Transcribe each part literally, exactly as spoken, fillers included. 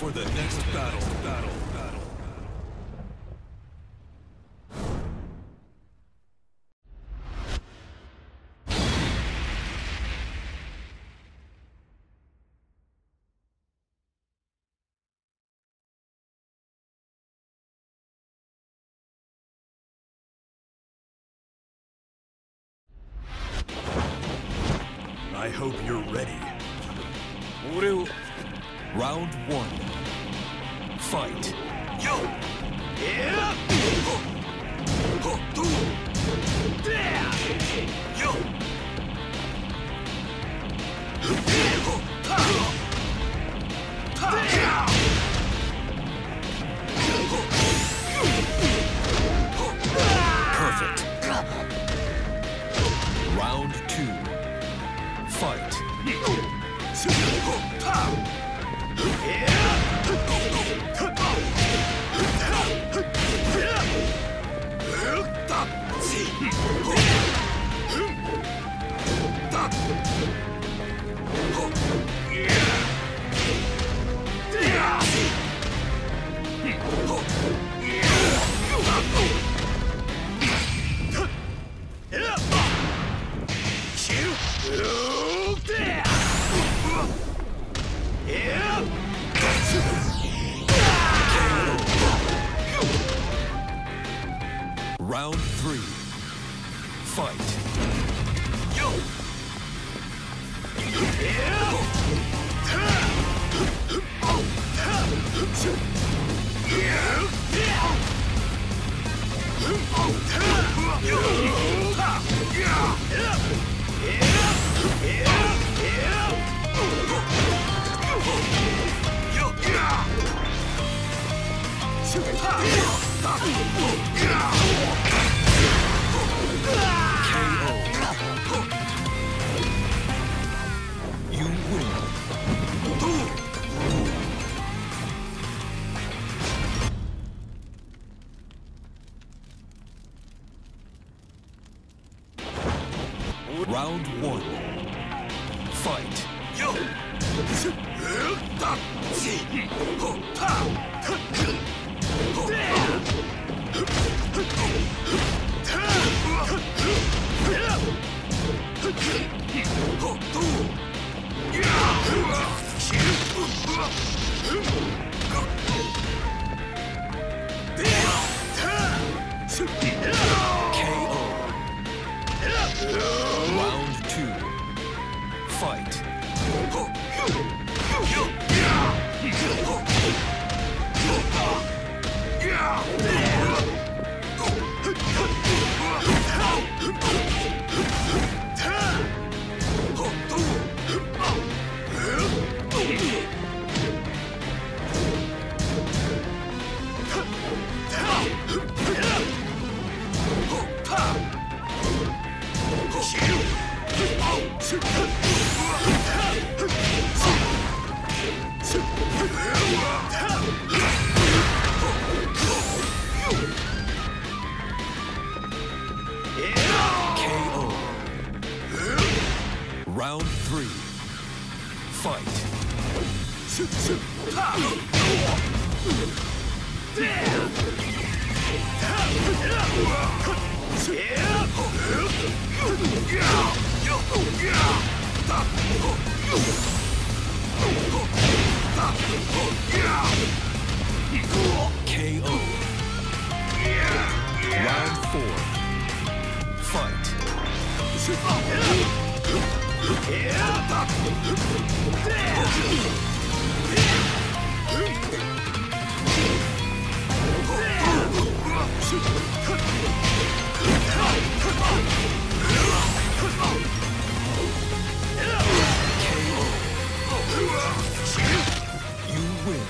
for the next battle. Battle. Battle. I hope you're ready. Round one. Fight. Yo! Yeah! Ho! Do! Yeah! Yo! Ho! Ta! Ta! Perfect. Round two. Fight. Round three. Fight. Yo! You win. Round one. Fight. Yo! K O. Round two. Fight. Round three. Fight. K O. Round four. Fight. You win.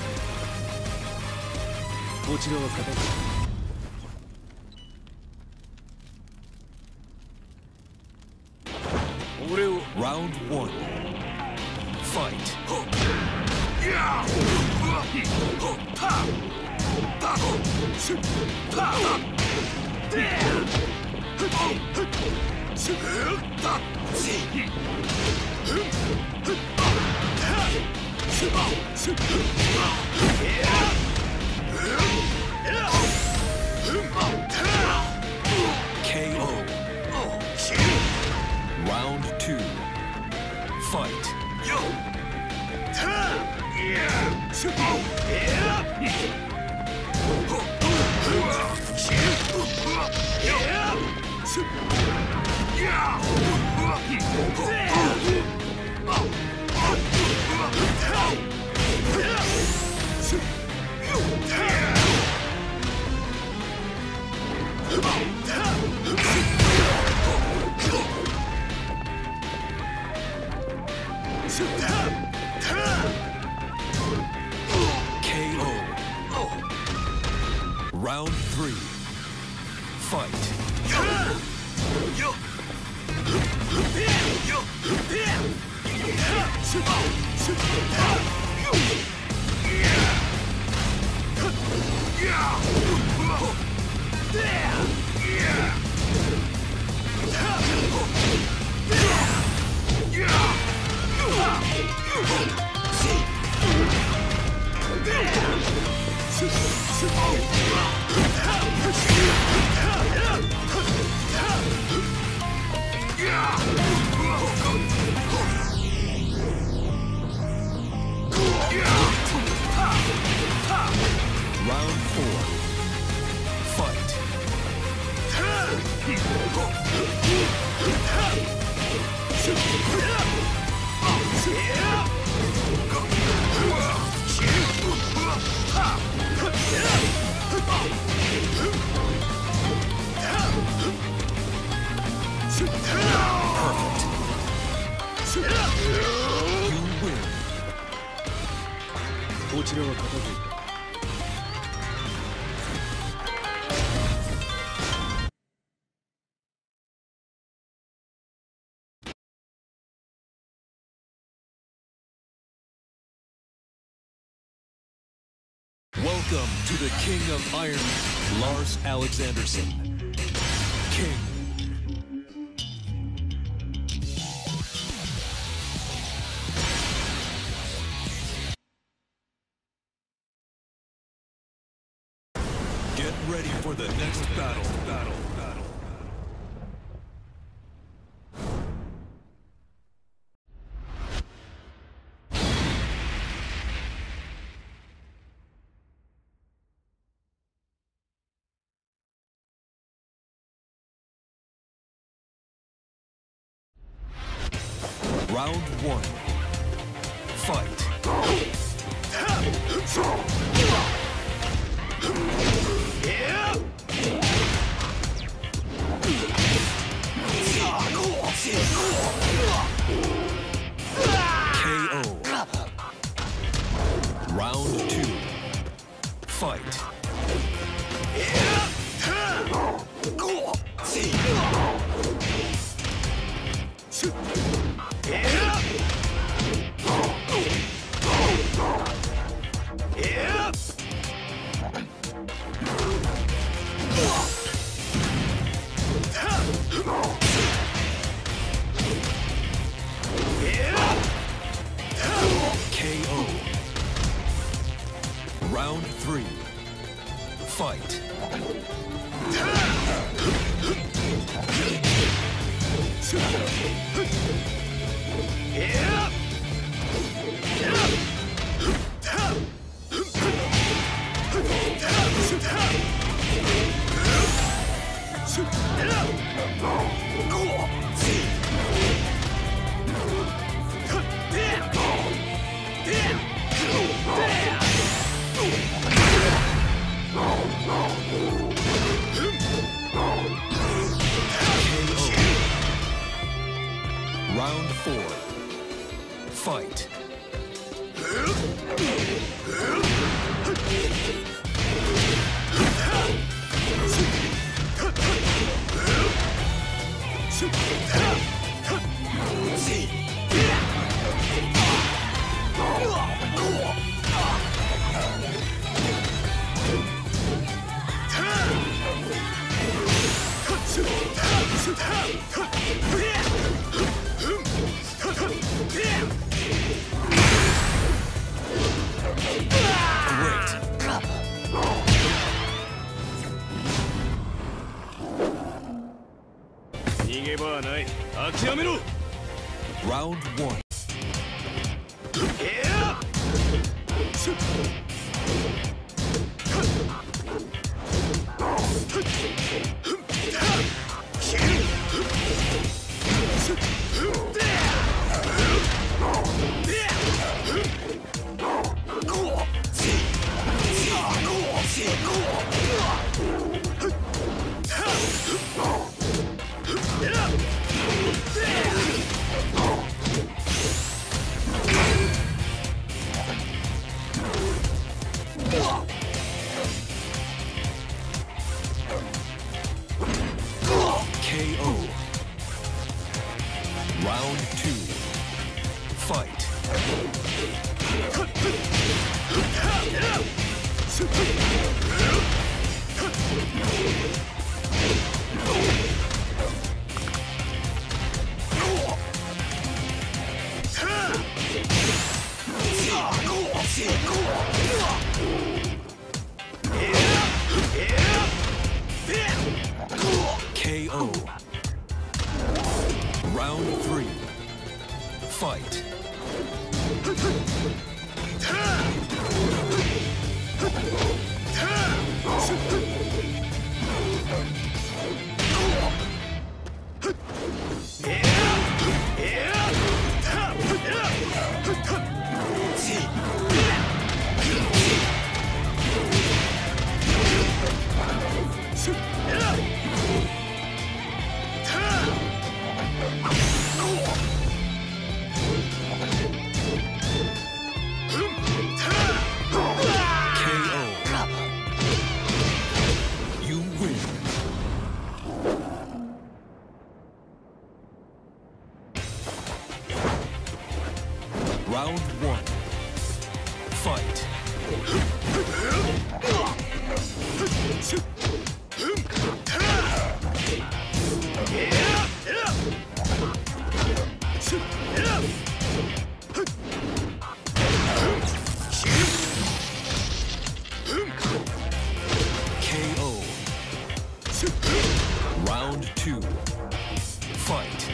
Round one. Fight. K O. Round three. Fight. Round four. Fight. Perfect. You win. こちらは片付いた。Welcome to the King of Iron, Lars Alexanderson. King. Get ready for the next battle. Battle. Battle. Round one. Fight. K O. Round two. Fight. K O. Round three. Fight. Round four. Fight. Round one. K O. Round two. Fight. K O. Round three. Fight. Round one. Fight. K O. Round two. Fight.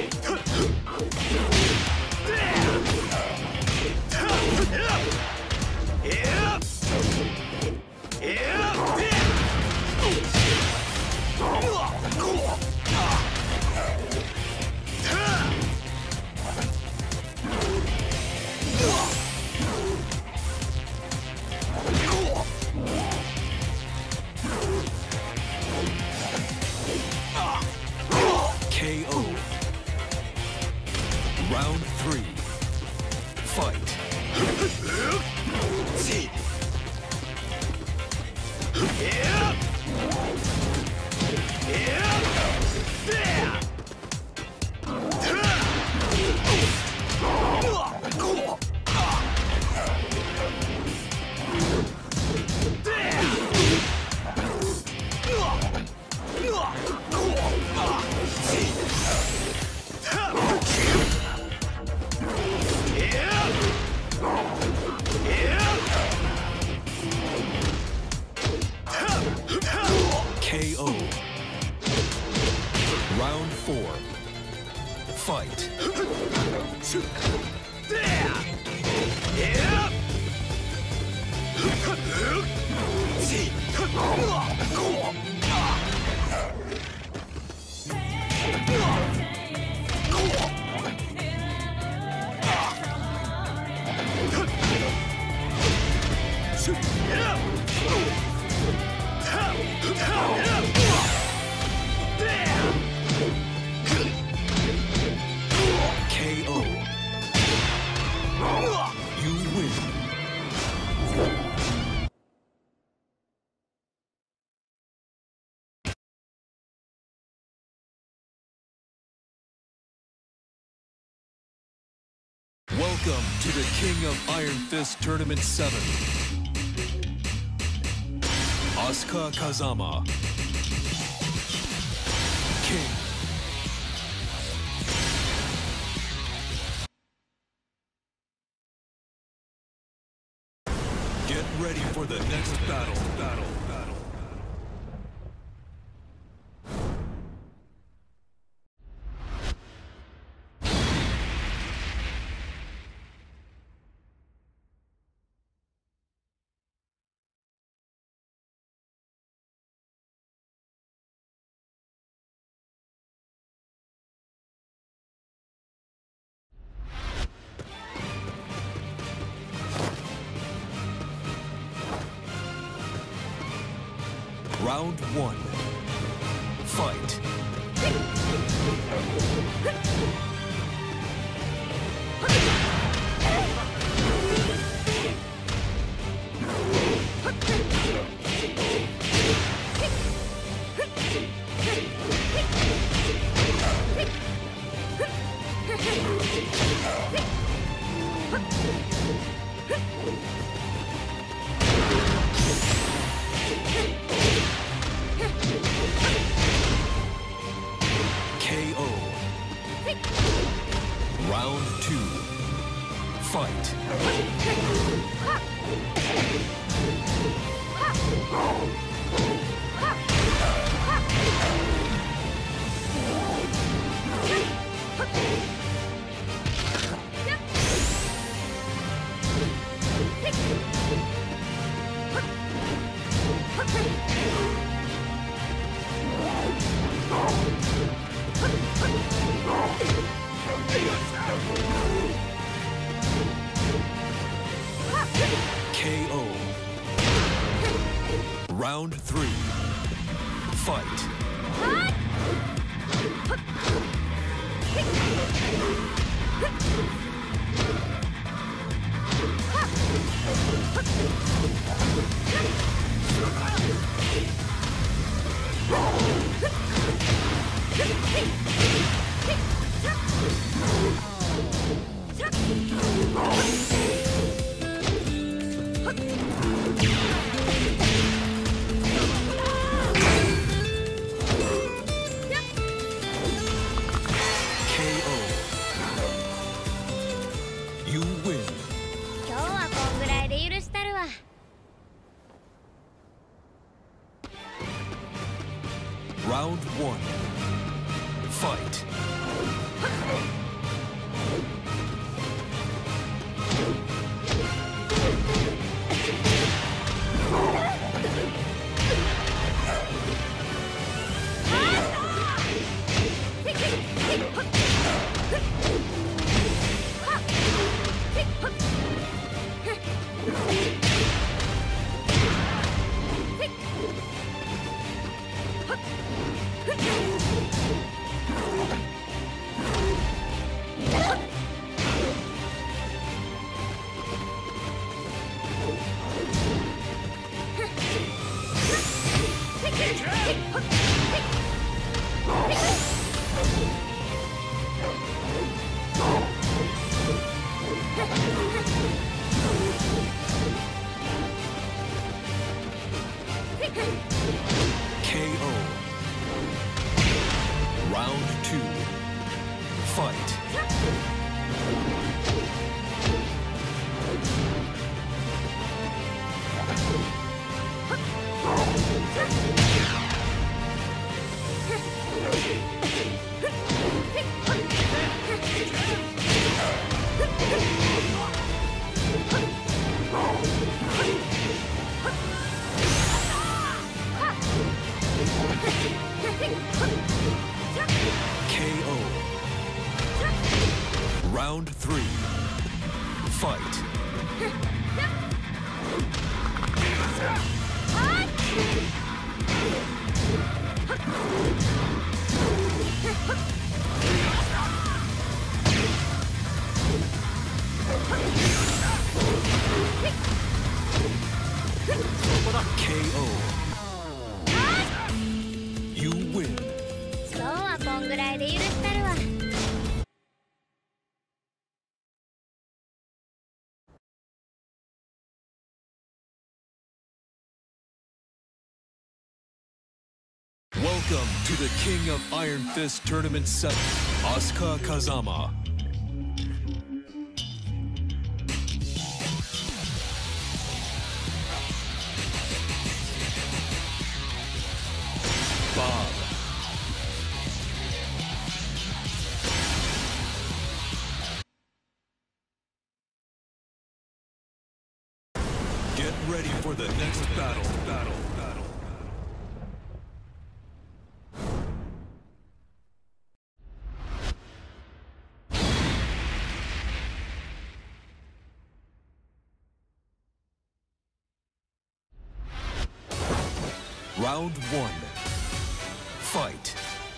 K O. Round three. Fight. K O. Round four. Fight. K O. You win. Welcome to the King of Iron Fist Tournament seven. Asuka Kazama. King. Get ready for the next battle. Battle. Battle. Round one. Fight. K O. Round two. Fight. K O. Round three. Fight. You win. 今日はこんぐらいで許したるわ。 Round one. Fight. K O. Round two. Fight. K O. Round three. Fight. K O. You win. 今日はこんぐらいで許したるわ。 Welcome to the King of Iron Fist Tournament seven, Asuka Kazama. Bob. Get ready for the next battle, battle, battle. Round one. Fight.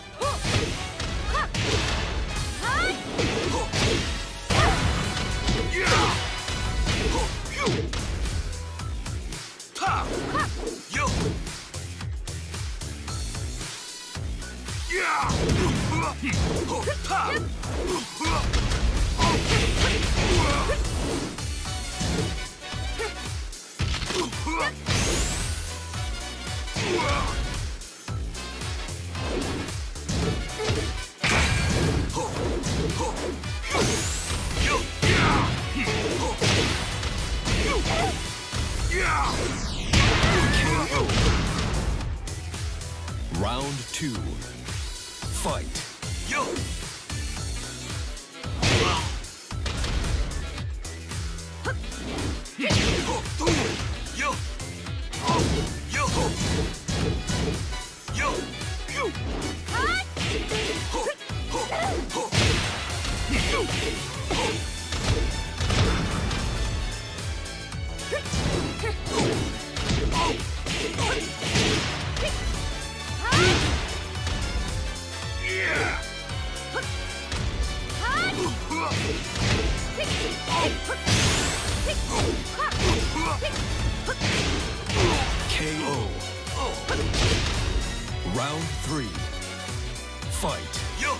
Round two. Fight. Yo. Yo. Yo. Yo. Yo. K O. Round three. Fight. Yo.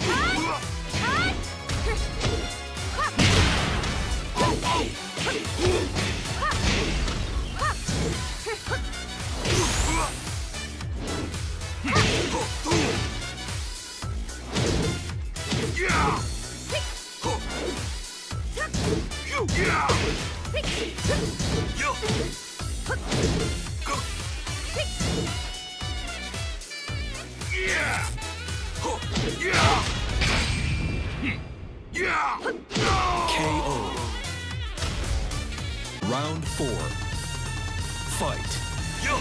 K O. Round four. Fight. Yo.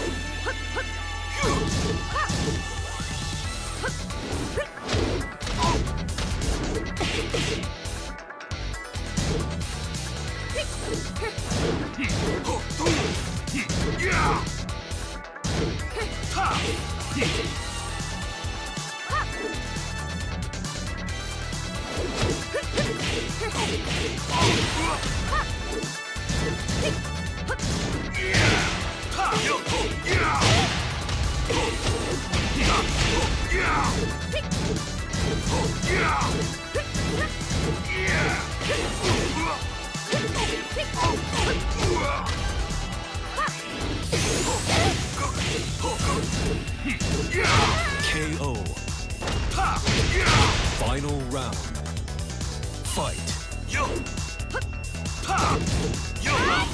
K O. Final round. Fight. Yo. Yo.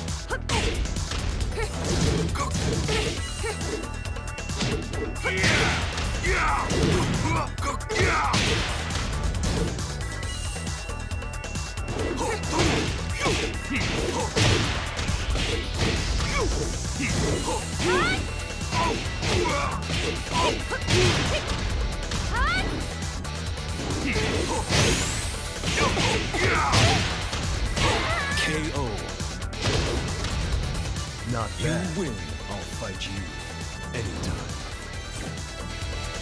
K O. Not bad. You win. I'll fight you anytime.